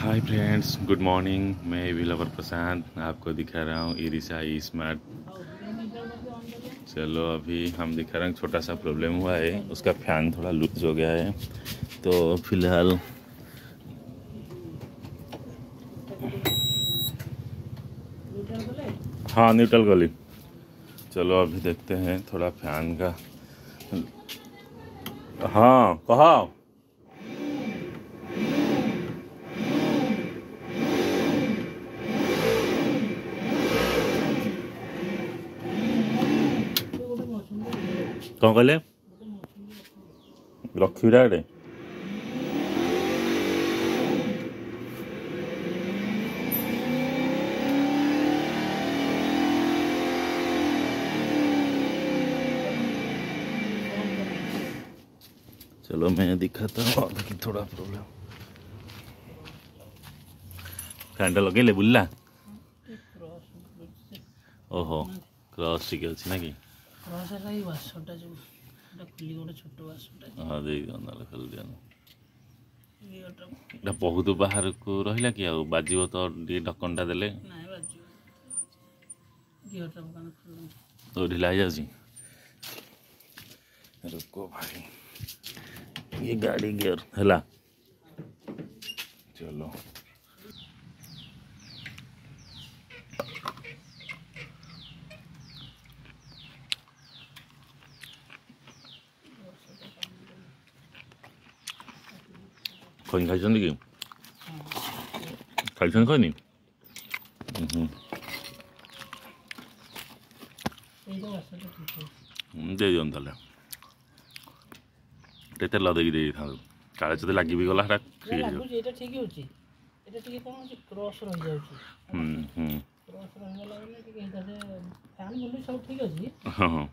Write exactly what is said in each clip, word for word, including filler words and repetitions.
Hi friends, good morning. मैं विलवर प्रशांत आपको दिखा रहा हूँ इरिसा ई स्मार्ट। चलो अभी हम दिखा रहे हैं, छोटा सा प्रॉब्लम हुआ है, उसका फैन थोड़ा लूज हो गया है। तो फिलहाल हाँ, न्यूट्रल गली। चलो अभी देखते हैं थोड़ा फैन का। हाँ कहा कौन कहले रखीरा रे। चलो मैं दिखाता हूँ अभी थोड़ा प्रॉब्लम। फैन टा लगे बुल्ला। ओहो क्रॉस टिके अच्छी ना कि हाँ दे खोल दिया ना बहुत बाहर को रहिला कि आउ बाजिबो तो ढक्कनटा देले तो ढिला जाउची। रुको भाई, ये गाड़ी गियर हला। चलो कोई खाइछन कि खाइछन कोई नहीं। दे दियो ताले तेल देकी दे था काले जब लगी भी गला এটা ঠিকই হচ্ছে এটা ঠিক কোন ক্রস রই যাଉଛି হুম হুম ক্রস রই গলা বলে ঠিক এটাতে ফ্যান গুলো সব ঠিক আছে। হ্যাঁ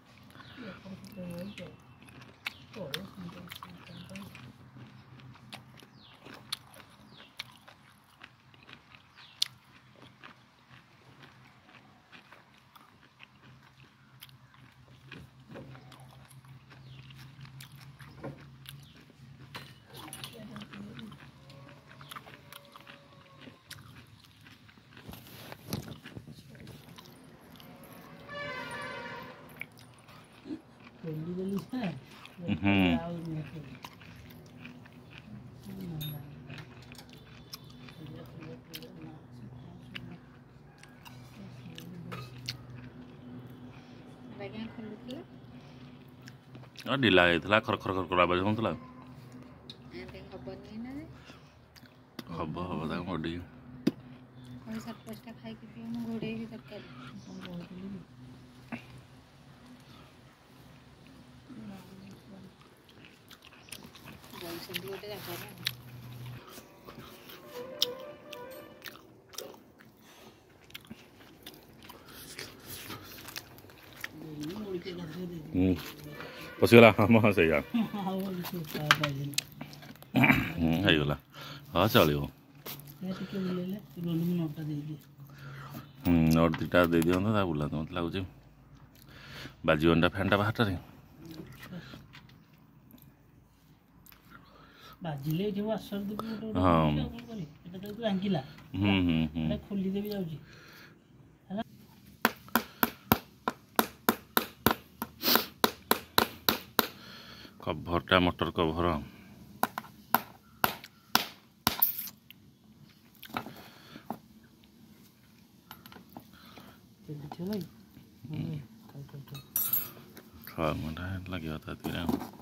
ढिला होता खर खर खर आवाज होता हम हम मडी पशिगला हाँ सही गला हाँ चलो नोट दुटा दे दियो ना बुला तो मत लगुच बाजीवनटा फैनटा बाहर बाजिले जो आसर दे हाँ এটা তো রাঙ্কিলা হুম হুম হুম এটা খুলি দেবি যাଉଛି कभरटा मोटर कभर लगे था